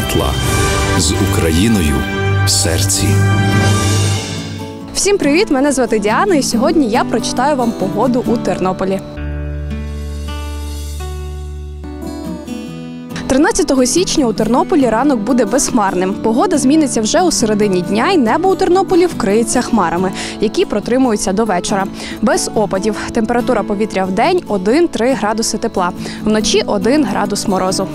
Матла з Україною в серці. Всім привіт! Мене звати Діана, і сьогодні я прочитаю вам погоду у Тернополі. 13 січня у Тернополі ранок буде безхмарним. Погода зміниться вже у середині дня, і небо у Тернополі вкриється хмарами, які протримуються до вечора. Без опадів. Температура повітря в день – 1-3 градуси тепла. Вночі – 1 градус морозу.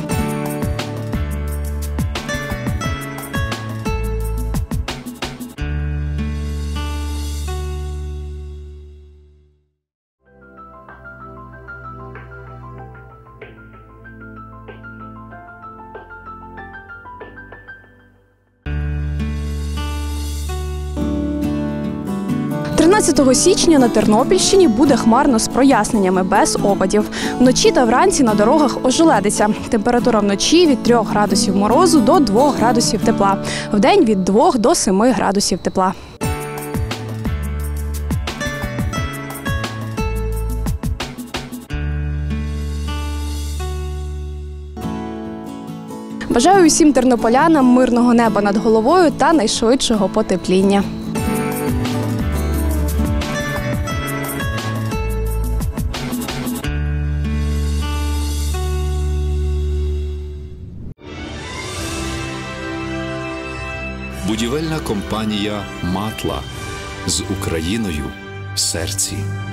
– 13 січня на Тернопільщині буде хмарно з проясненнями, без опадів. Вночі та вранці на дорогах ожеледиться. Температура вночі – від 3 градусів морозу до 2 градусів тепла. Вдень – від 2 до 7 градусів тепла. Бажаю усім тернополянам мирного неба над головою та найшвидшого потепління. Будівельна компанія «Матла» з Україною в серці.